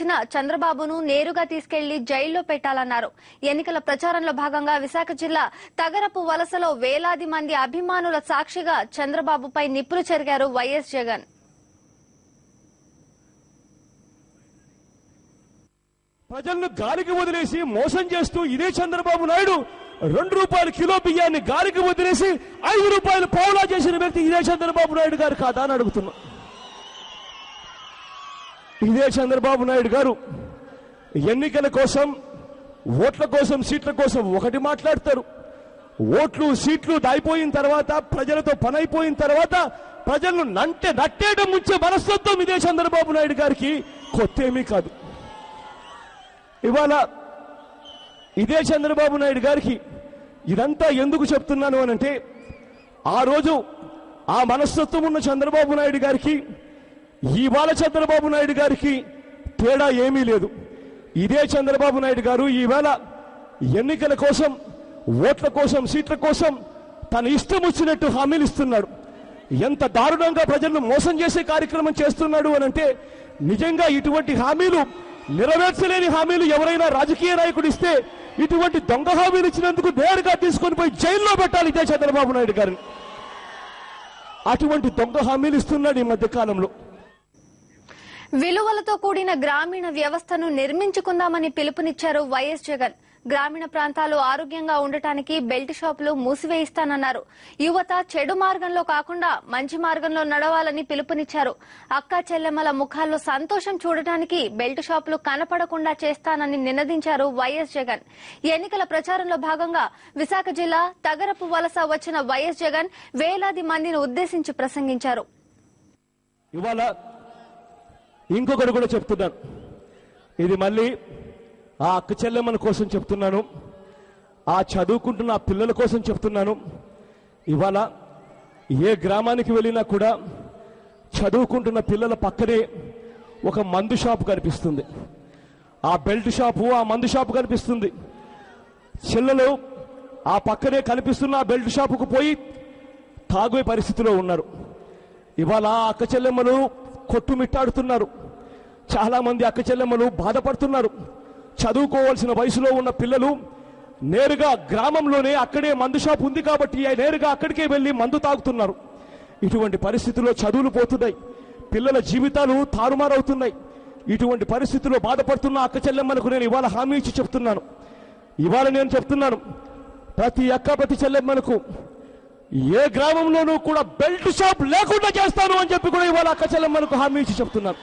వచ్చిన చంద్రబాబును నేరుగా తీసుకెళ్లి జైల్లో పెట్టాలన్నారు. ఎన్నికల ప్రచారంలో భాగంగా విశాఖ జిల్లా తగరపు వలసలో వేలాది మంది అభిమానుల సాక్షిగా చంద్రబాబుపై నిప్పులు చెరిగారు వైఎస్ జగన్. ప్రజలను గాలికి వదిలేసి మోసం చేస్తూ ఇదే చంద్రబాబు నాయుడు 2 రూపాయల కిలో బియ్యాన్ని గాలికి వదిలేసి 5 రూపాయలు పావులా చేసిన వ్యక్తి ఇదే చంద్రబాబు నాయుడు గారు కాదా అని అడుగుతున్నా. ఇదే చంద్రబాబు నాయుడు గారు ఎన్నికల కోసం, ఓట్ల కోసం, సీట్ల కోసం ఒకటి మాట్లాడతారు. ఓట్లు సీట్లు దాయిపోయిన తర్వాత, ప్రజలతో పని అయిపోయిన తర్వాత ప్రజలను నట్టేయడం ముంచే మనస్తత్వం ఇదే చంద్రబాబు నాయుడు గారికి కొత్త ఏమీ కాదు. ఇవాళ ఇదే చంద్రబాబు నాయుడు గారికి ఇదంతా ఎందుకు చెప్తున్నాను అనంటే, ఆ రోజు ఆ మనస్తత్వం ఉన్న చంద్రబాబు నాయుడు గారికి ఇవాళ చంద్రబాబు నాయుడు గారికి తేడా ఏమీ లేదు. ఇదే చంద్రబాబు నాయుడు గారు ఈవేళ ఎన్నికల కోసం, ఓట్ల కోసం, సీట్ల కోసం తన ఇష్టం వచ్చినట్టు హామీలు ఇస్తున్నాడు. ఎంత దారుణంగా ప్రజలను మోసం చేసే కార్యక్రమం చేస్తున్నాడు అనంటే, నిజంగా ఇటువంటి హామీలు, నెరవేర్చలేని హామీలు ఎవరైనా రాజకీయ నాయకుడు ఇస్తే ఇటువంటి దొంగ హామీలు ఇచ్చినందుకు నేరుగా తీసుకొని పోయి జైల్లో పెట్టాలి ఇదే చంద్రబాబు నాయుడు గారిని. అటువంటి దొంగ హామీలు ఇస్తున్నాడు ఈ మధ్య కాలంలో. విలువలతో కూడిన గ్రామీణ వ్యవస్థను నిర్మించుకుందామని పిలుపునిచ్చారు వైఎస్ జగన్. గ్రామీణ ప్రాంతాలు ఆరోగ్యంగా ఉండటానికి బెల్ట్ షాపులు మూసివేయిస్తానన్నారు. యువత చెడు మార్గంలో కాకుండా మంచి మార్గంలో నడవాలని పిలుపునిచ్చారు. అక్కా చెల్లెమ్మల ముఖాల్లో సంతోషం చూడటానికి బెల్ట్ షాపులు కనపడకుండా చేస్తానని నినదించారు వైఎస్ జగన్. ఎన్నికల ప్రచారంలో భాగంగా విశాఖ జిల్లా తగరపు వలస వచ్చిన వైఎస్ జగన్ వేలాది మందిని ఉద్దేశించి ప్రసంగించారు. ఇవాళ ఇంకొకటి కూడా చెప్తున్నాను. ఇది మళ్ళీ ఆ అక్క చెల్లెమ్మల కోసం చెప్తున్నాను, ఆ చదువుకుంటున్న ఆ పిల్లల కోసం చెప్తున్నాను. ఇవాళ ఏ గ్రామానికి వెళ్ళినా కూడా చదువుకుంటున్న పిల్లల పక్కనే ఒక మందు షాపు కనిపిస్తుంది. ఆ బెల్ట్ షాపు, ఆ మందు షాపు కనిపిస్తుంది. పిల్లలు ఆ పక్కనే కనిపిస్తున్న ఆ బెల్ట్ షాపుకు పోయి తాగే పరిస్థితిలో ఉన్నారు. ఇవాళ అక్క చెల్లెమ్మలు కొట్టుమిట్టాడుతున్నారు. చాలా మంది అక్క చెల్లెమ్మలు బాధపడుతున్నారు. చదువుకోవాల్సిన వయసులో ఉన్న పిల్లలు నేరుగా గ్రామంలోనే అక్కడే మందు షాప్ ఉంది కాబట్టి నేరుగా అక్కడికే వెళ్లి మందు తాగుతున్నారు. ఇటువంటి పరిస్థితుల్లో చదువులు పోతున్నాయి, పిల్లల జీవితాలు తారుమారవుతున్నాయి. ఇటువంటి పరిస్థితుల్లో బాధపడుతున్న అక్క చెల్లెమ్మలకు నేను ఇవాళ హామీ ఇచ్చి చెప్తున్నాను. ఇవాళ నేను చెప్తున్నాను, ప్రతి అక్క, ప్రతి చెల్లెమ్మలకు ఏ గ్రామంలోనూ కూడా బెల్ట్ షాప్ లేకుండా చేస్తాను అని చెప్పి కూడా ఇవాళ అక్క చెల్లెమ్మలకు హామీ ఇచ్చి చెప్తున్నాను.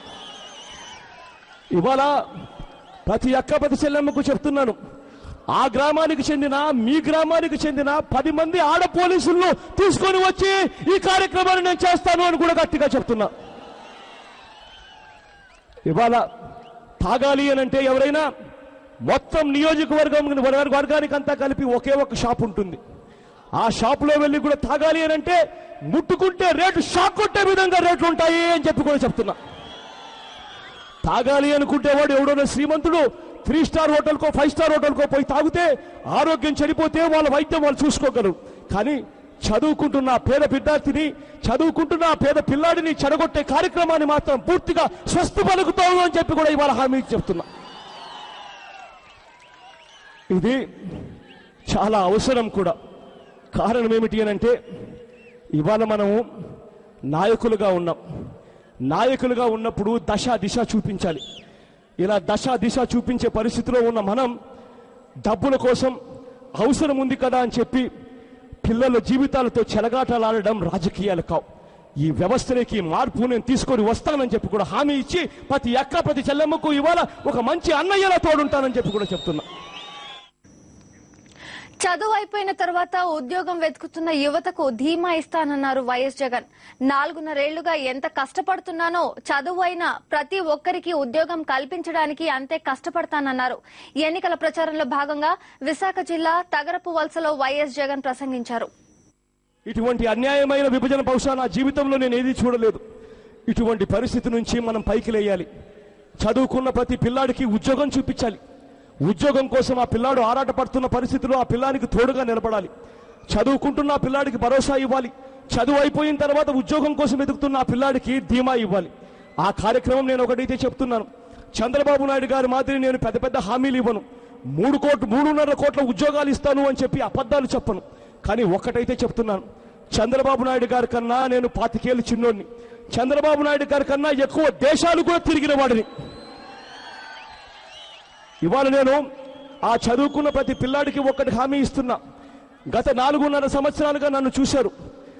ఇవాళ ప్రతి అక్క, ప్రతి చెల్లెమ్మకు చెప్తున్నాను, ఆ గ్రామానికి చెందిన, మీ గ్రామానికి చెందిన 10 మంది ఆడ పోలీసులను తీసుకొని వచ్చి ఈ కార్యక్రమాన్ని నేను చేస్తాను అని కూడా గట్టిగా చెప్తున్నా. ఇవాళ తాగాలి అనంటే ఎవరైనా మొత్తం వర్గానికి అంతా కలిపి ఒకే ఒక షాప్ ఉంటుంది. ఆ షాపులో వెళ్ళి కూడా తాగాలి అనంటే ముట్టుకుంటే రేటు షాక్ కొట్టే విధంగా రేట్లు ఉంటాయి అని చెప్పి కూడా చెప్తున్నా. తాగాలి అనుకుంటే వాడు ఎవడో శ్రీమంతుడు 3 స్టార్ హోటల్కో 5 స్టార్ హోటల్కో పోయి తాగితే ఆరోగ్యం చెడిపోతే వాళ్ళ వైద్యం వాళ్ళు చూసుకోగలరు. కానీ చదువుకుంటున్న పేద విద్యార్థిని, చదువుకుంటున్న పేద పిల్లాడిని చెడగొట్టే కార్యక్రమాన్ని మాత్రం పూర్తిగా స్వస్తి పలుకుతాము అని చెప్పి కూడా ఇవాళ హామీ చెప్తున్నా. ఇది చాలా అవసరం కూడా. కారణం ఏమిటి అనంటే, ఇవాళ మనము నాయకులుగా ఉన్నాం. నాయకులుగా ఉన్నప్పుడు దశ దిశ చూపించాలి. ఇలా దశ దిశ చూపించే పరిస్థితిలో ఉన్న మనం డబ్బుల కోసం అవసరం ఉంది కదా అని చెప్పి పిల్లల జీవితాలతో చెలగాటలాడడం రాజకీయాలు కావు. ఈ వ్యవస్థలోకి మార్పు నేను తీసుకొని వస్తానని చెప్పి కూడా హామీ ఇచ్చి ప్రతి అక్క, ప్రతి చెల్లెమ్మకు ఇవాళ ఒక మంచి అన్నయ్యలా తోడుంటానని చెప్పి కూడా చెప్తున్నా. చదువు అయిపోయిన తర్వాత ఉద్యోగం వెతుకుతున్న యువతకు ధీమా ఇస్తానన్నారు వైఎస్ జగన్. 4.5 ఏళ్లుగా ఎంత కష్టపడుతున్నానో చదువు అయిన ప్రతి ఒక్కరికి ఉద్యోగం కల్పించడానికి అంతే కష్టపడతానన్నారు. ఎన్నికల ప్రచారంలో భాగంగా విశాఖ జిల్లా తగరపు వలసలో వైఎస్ జగన్ ప్రసంగించారు. ఇటువంటి అన్యాయమైన విభజన బహుశా నా జీవితంలో నేను ఏది చూడలేదు. ఇటువంటి పరిస్థితి నుంచి మనం పైకి లేయాలి. చదువుకున్న ప్రతి పిల్లాడికి ఉద్యోగం చూపించాలి. ఉద్యోగం కోసం ఆ పిల్లాడు ఆరాటపడుతున్న పరిస్థితిలో ఆ పిల్లానికి తోడుగా నిలబడాలి. చదువుకుంటున్న ఆ పిల్లాడికి భరోసా ఇవ్వాలి. చదువు అయిపోయిన తర్వాత ఉద్యోగం కోసం వెతుకుతున్న ఆ పిల్లాడికి ధీమా ఇవ్వాలి. ఆ కార్యక్రమం నేను ఒకటైతే చెప్తున్నాను, చంద్రబాబు నాయుడు గారి మాదిరి నేను పెద్ద పెద్ద హామీలు ఇవ్వను, 3.5 కోట్ల ఉద్యోగాలు ఇస్తాను అని చెప్పి అబద్ధాలు చెప్పను. కానీ ఒక్కటైతే చెప్తున్నాను, చంద్రబాబు నాయుడు గారి కన్నా నేను 25 ఏళ్ళు చిన్నోడిని, చంద్రబాబు నాయుడు గారి కన్నా ఎక్కువ దేశాలు కూడా తిరిగిన వాడిని. ఇవాళ నేను ఆ చదువుకున్న ప్రతి పిల్లాడికి ఒక్కటి హామీ ఇస్తున్నా. గత 4.5 సంవత్సరాలుగా నన్ను చూశారు.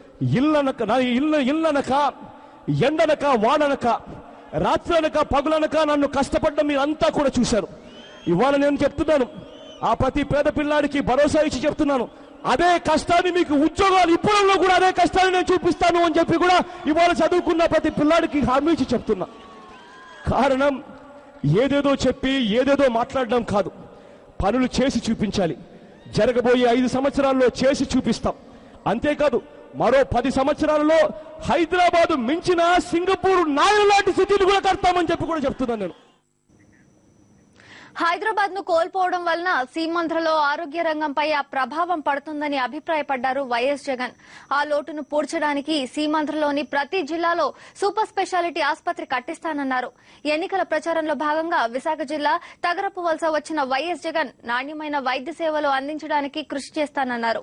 ఇల్లనక ఎండనక వాననక రాత్రనక పగులనక నన్ను కష్టపడ్డ మీరంతా కూడా చూశారు. ఇవాళ నేను చెప్తున్నాను, ఆ ప్రతి పేద పిల్లాడికి భరోసా ఇచ్చి చెప్తున్నాను, అదే కష్టాన్ని మీకు ఉద్యోగాలు ఇప్పటిలో కూడా అదే కష్టాన్ని నేను చూపిస్తాను అని చెప్పి కూడా ఇవాళ చదువుకున్న ప్రతి పిల్లాడికి హామీ ఇచ్చి చెప్తున్నా. కారణం ఏదేదో చెప్పి ఏదేదో మాట్లాడడం కాదు, పనులు చేసి చూపించాలి. జరగబోయే 5 సంవత్సరాల్లో చేసి చూపిస్తాం. అంతేకాదు మరో 10 సంవత్సరాలలో హైదరాబాద్ మించిన సింగపూర్ నాయలు లాంటి సిటీలు కూడా కడతామని చెప్పి కూడా చెప్తున్నాను. నేను హైదరాబాద్ ను కోల్పోవడం వలన సీమాంధ్రలో ఆరోగ్య రంగంపై ఆ ప్రభావం పడుతుందని అభిప్రాయపడ్డారు వైఎస్ జగన్. ఆ లోటును పూడ్చడానికి సీమాంధ్రలోని ప్రతి జిల్లాలో సూపర్ స్పెషాలిటీ ఆసుపత్రి కట్టిస్తానన్నారు. ఎన్నికల ప్రచారంలో భాగంగా విశాఖ జిల్లా తగరపు వలస వచ్చిన వైఎస్ జగన్ నాణ్యమైన వైద్య సేవలు అందించడానికి కృషి చేస్తానన్నారు.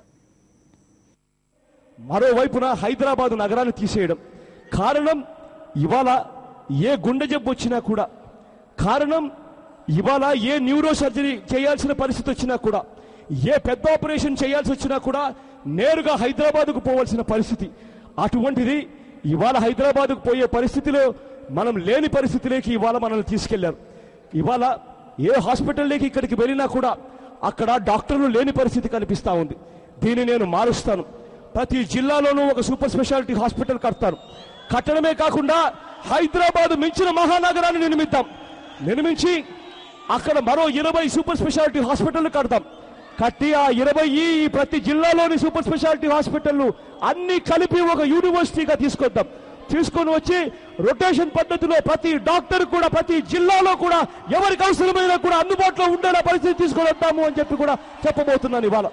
మరోవైపున హైదరాబాద్ నగరాన్ని తీసేయడం కారణం, ఇవాళ ఏ గుండె జబ్బు వచ్చినా కూడా, కారణం ఇవాళ ఏ న్యూరో సర్జరీ చేయాల్సిన పరిస్థితి వచ్చినా కూడా, ఏ పెద్ద ఆపరేషన్ చేయాల్సి వచ్చినా కూడా నేరుగా హైదరాబాద్కు పోవాల్సిన పరిస్థితి. అటువంటిది ఇవాళ హైదరాబాద్కు పోయే పరిస్థితిలో మనం లేని పరిస్థితిలోకి ఇవాళ మనల్ని తీసుకెళ్లారు. ఇవాళ ఏ హాస్పిటల్లోకి ఇక్కడికి వెళ్ళినా కూడా అక్కడ డాక్టర్లు లేని పరిస్థితి కనిపిస్తా ఉంది. దీన్ని నేను మారుస్తాను. ప్రతి జిల్లాలోనూ ఒక సూపర్ స్పెషాలిటీ హాస్పిటల్ కడతాను. కట్టడమే కాకుండా హైదరాబాద్ మించిన మహానగరాన్ని నిర్మించి అక్కడ మరో 20 సూపర్ స్పెషాలిటీ హాస్పిటల్ కడతాం. కట్టి ఆ 20 ప్రతి జిల్లాలోని సూపర్ స్పెషాలిటీ హాస్పిటల్ అన్ని కలిపి ఒక యూనివర్సిటీగా తీసుకొని వచ్చి రొటేషన్ పద్ధతిలో ప్రతి డాక్టర్ కూడా ప్రతి జిల్లాలో కూడా ఎవరికి అవసరమైన కూడా అందుబాటులో ఉండేలా పరిస్థితి తీసుకొని వద్దాము అని చెప్పి కూడా చెప్పబోతున్నాను. ఇవాళ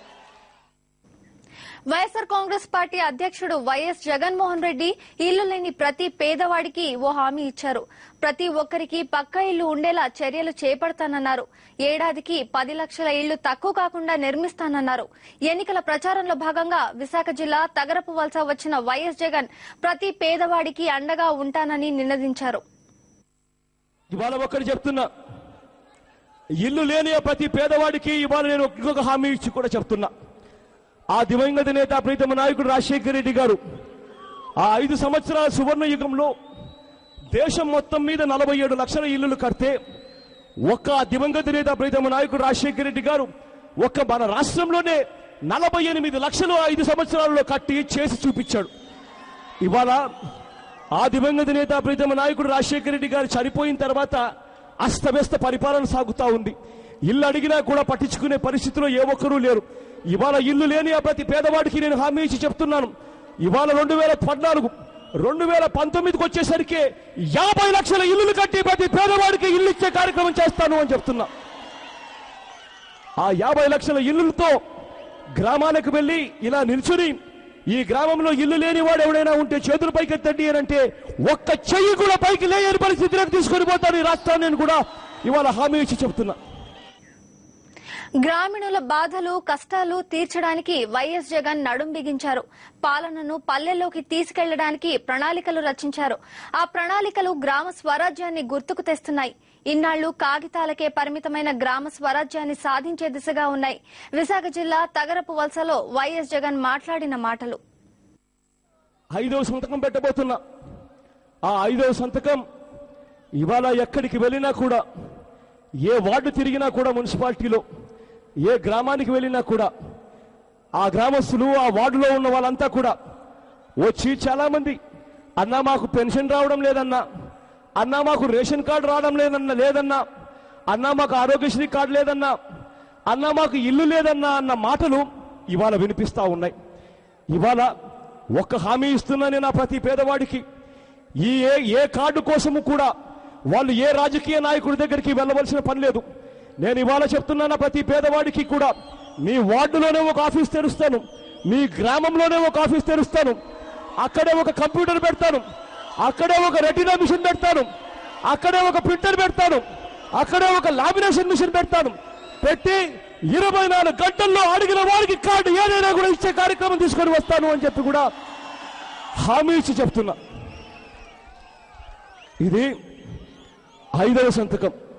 వైఎస్ఆర్ కాంగ్రెస్ పార్టీ అధ్యక్షుడు వైఎస్ జగన్మోహన్ రెడ్డి ఇల్లు లేని ప్రతి పేదవాడికి ఓ హామీ ఇచ్చారు. ప్రతి ఒక్కరికి పక్కా ఇల్లు ఉండేలా చర్యలు చేపడతానన్నారు. ఏడాదికి 10 లక్షల ఇళ్లు తక్కువ కాకుండా నిర్మిస్తానన్నారు. ఎన్నికల ప్రచారంలో భాగంగా విశాఖ జిల్లా తగరపు వలస వచ్చిన వైఎస్ జగన్ ప్రతి పేదవాడికి అండగా ఉంటానని నినదించారు. ఇవాళ ఒక్కటి చెప్తున్నా, ఇల్లు లేని ప్రతి పేదవాడికి ఇవాళ నేను ఇంకొక హామీ ఇచ్చి కూడా చెప్తున్నా. ఆ దివంగత నేత ప్రీతమ నాయకుడు రాజశేఖర రెడ్డి గారు ఆ 5 సంవత్సరాల సువర్ణ యుగంలో దేశం మొత్తం మీద 47 లక్షల ఇళ్లు కడితే ఒక్క దివంగత నేత ప్రీతమ నాయకుడు రాజశేఖర రెడ్డి గారు ఒక్క మన రాష్ట్రంలోనే 48 లక్షలు 5 సంవత్సరాలలో కట్టి చేసి చూపించాడు. ఇవాళ ఆ దివంగత నేత ప్రీతమ నాయకుడు రాజశేఖర రెడ్డి గారు చనిపోయిన తర్వాత అస్తవ్యస్త పరిపాలన సాగుతా ఉంది. ఇల్లు అడిగినా కూడా పట్టించుకునే పరిస్థితిలో ఏ ఒక్కరూ లేరు. ఇవాళ ఇల్లు లేని ఆ ప్రతి పేదవాడికి నేను హామీ ఇచ్చి చెప్తున్నాను. ఇవాళ 2014, 2019కి వచ్చేసరికి 50 లక్షల ఇల్లులు కట్టి ప్రతి పేదవాడికి ఇల్లు ఇచ్చే కార్యక్రమం చేస్తాను అని చెప్తున్నా. ఆ 50 లక్షల ఇల్లులతో గ్రామాలకు వెళ్లి ఇలా నిల్చుని ఈ గ్రామంలో ఇల్లు లేని వాడు ఎవడైనా ఉంటే చేతులు పైకి ఎత్తండి అని అంటే ఒక్క చెయ్యి కూడా పైకి లేని పరిస్థితిలోకి తీసుకొని పోతాను ఈ రాష్ట్రాన్ని నేను కూడా ఇవాళ హామీ ఇచ్చి చెప్తున్నా. గ్రామీణుల బాధలు కష్టాలు తీర్చడానికి వైఎస్ జగన్ నడుం బిగించారు. పాలనను పల్లెల్లోకి తీసుకెళ్లడానికి ప్రణాళికలు రచించారు. ఆ ప్రణాళికలు గ్రామ స్వరాజ్యాన్ని గుర్తుకు తెస్తున్నాయి. ఇన్నాళ్లు కాగితాలకే పరిమితమైన గ్రామ స్వరాజ్యాన్ని సాధించే దిశగా ఉన్నాయి. విశాఖ జిల్లా తగరపు వలసలో వైఎస్ జగన్ మాట్లాడిన మాటలు. 5వ సంతకం పెట్టబోతున్నా. ఆ 5వ సంతకం ఇవాళ ఎక్కడికి వెళ్ళినా కూడా, ఏ వార్డు తిరిగినా కూడా, మున్సిపాలిటీలో ఏ గ్రామానికి వెళ్ళినా కూడా ఆ గ్రామస్తులు ఆ వార్డులో ఉన్న వాళ్ళంతా కూడా వచ్చి చాలా మంది అన్నా మాకు పెన్షన్ రావడం లేదన్నా, అన్నా మాకు రేషన్ కార్డు రావడం లేదన్నా, అన్నా మాకు ఆరోగ్యశ్రీ కార్డు లేదన్నా, అన్నా మాకు ఇల్లు లేదన్నా అన్న మాటలు ఇవాళ వినిపిస్తా ఉన్నాయి. ఇవాళ ఒక్క హామీ ఇస్తున్నా నేను ఆ ప్రతి పేదవాడికి. ఏ కార్డు కోసము కూడా వాళ్ళు ఏ రాజకీయ నాయకుడి దగ్గరికి వెళ్ళవలసిన పని లేదు. నేను ఇవాళ చెప్తున్నాను, ప్రతి పేదవాడికి కూడా మీ వార్డులోనే ఒక ఆఫీస్ తెరుస్తాను, మీ గ్రామంలోనే ఒక ఆఫీస్ తెరుస్తాను, అక్కడే ఒక కంప్యూటర్ పెడతాను, అక్కడే ఒక రెటీనా మిషన్ పెడతాను, అక్కడే ఒక ప్రింటర్ పెడతాను, అక్కడే ఒక లామినేషన్ మిషన్ పెడతాను, పెట్టి 24 గంటల్లో అడిగిన వారికి కార్డు ఏదైనా కూడా ఇచ్చే కార్యక్రమం తీసుకొని వస్తాను అని చెప్పి కూడా హామీ ఇచ్చి చెప్తున్నా. ఇది 5వ సంతకం.